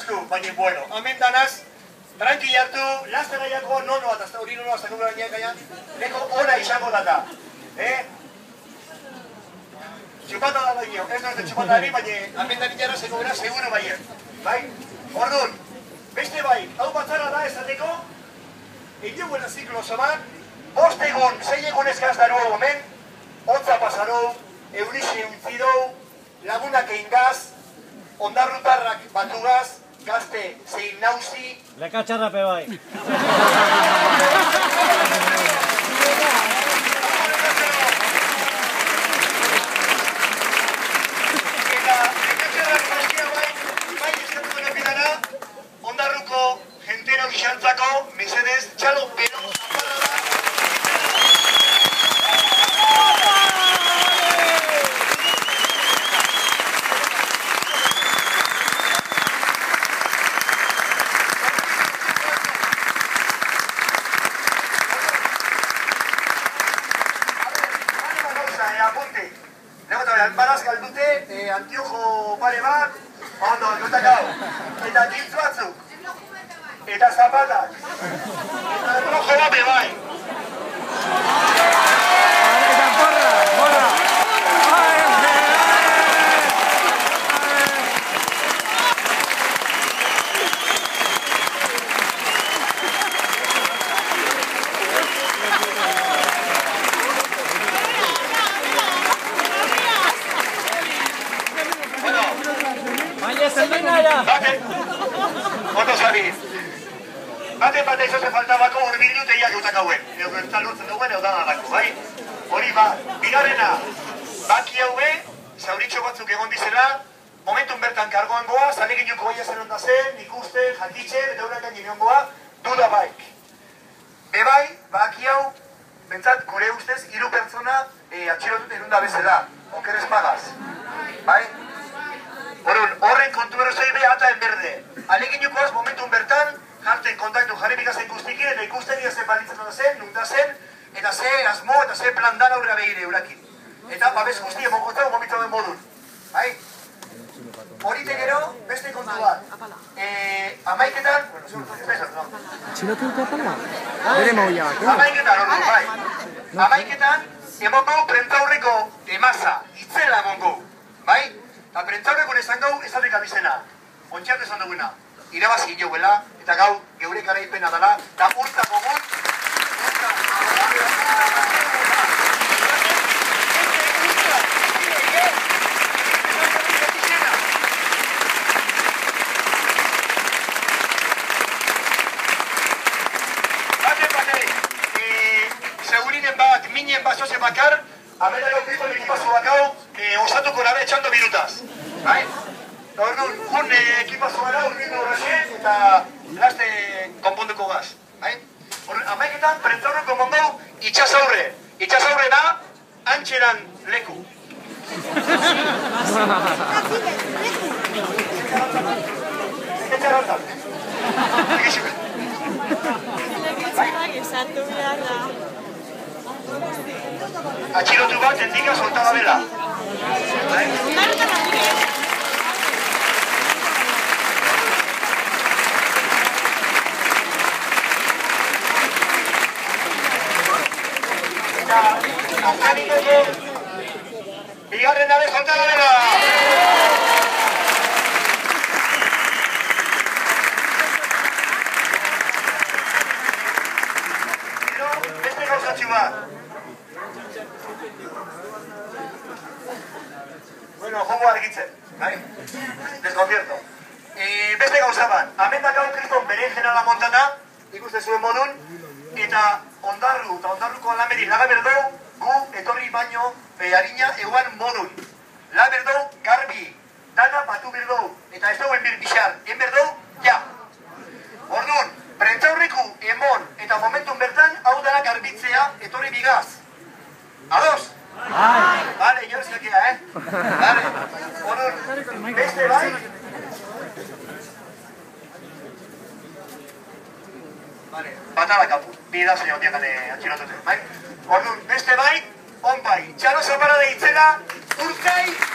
justu, baina bueno. Hemen danaz, tranquil hartu, lasten gaiako nonoa, eta hori nonoa, eta nula gainean, neko ona izango data. Txupata da baino, ez norte txupata dari, baina hemen da niñara zeko gara seguro baien. Bai? Orduan, beste bai, hau batzara da esateko, egin buena ziklo zoman, 5 egun, 6 egun eskaz daru hemen, hotza pasarou, eurixe utzidou, lagunak egin gaz, ondarrutarrak batugaz, gazte zein nauzi. Lekatxarrape bai. Eta lekatxarrak gaztia bai eskatuko nepidana, ondarruko jentero gixantzako, mesedez, txalo bero aparra da. Baraz galdute, antiojo pare bat, ondo, dutak hau, eta gintz batzuk, eta zapatak, eta rojo bat bebai. Ondo zabiz. Bate izoze faltabako urbildu teiak eutak hauen. Ego gertan lortzen duen edo danadako, bai? Hori ba, bigarrena, baki haue, zauritxo batzuk egon dizela, momentun bertan kargoan goa, zaleginuko baia zen onda zen, ikusten, jantitzen, eta horak gainin goa, duda baik. Bebai, baki hau, bentsat, gure ustez, 3 pertsona atxilotut erunda bezala, okeres pagaz. Bai? Horren kontu erozoi beha eta enberde. Aleginukoaz momentun bertan, jarten kontaktu jarri bikazen guztikin, eta ikusten zen balitzen da zen, nunta zen, eta ze asmo eta ze plan dan aurra behire eurakin. Eta babes guzti emonkotzau momitu den modun. Bai? Horite gero, beste kontu bat. Amaiketan, bueno, zure, ez no? Txilotu dute apala? Bere mauiak, Amaiketan, bai. Amaiketan, emongo prentzaurreko emaza, itzela emongo. Bai? Eta prentzaurreko esan gau, ezatek abizena. Ontxeat esan duguna. Irabazi joguela, eta gau, geure garaipena dela, eta urta gogun, segurinen bat, minen bat, zoze bakar, amena gau piko ekipazo bakau, osatuko nabe etxando birutaz. Bai? Orduan, jun ekipazo gara, urbildu horrezen, eta laste konponduko gaz. Amaiketan, prentzaurreko mondau, itxasaurre. Itxasaurre da, antxeran leku. Etxarantzak. Egizuk. Esatu behar da. Atxilotu bat, endika soltada bela. Eta, azkaniteko, bigarren nabe soltada bela. Beste gauzatxu bat. Bueno, jogo argitzen, bai? Desconcierto. Beste gauza bat. Hemen dakau kriston bere generala montana, ikuste zuen modun, eta ondarru eta ondarruko alameri laga berdou, gu etorri baino harina eguan modun. La berdou, garbi, dana batu berdou, eta ez dauen birbixar, en berdou, ja. Orduan, prentzaurreku emon eta momentun bertan, hau dara garbitzea etorri bigaz. Ados? Vale, yo sé que Vale. Orduan, beste bai? Vale, batala kapu. Bida zein hau diakane atxilotute, bai? Orduan, beste bai, on bai. Txalo zapara deitzela, urkai,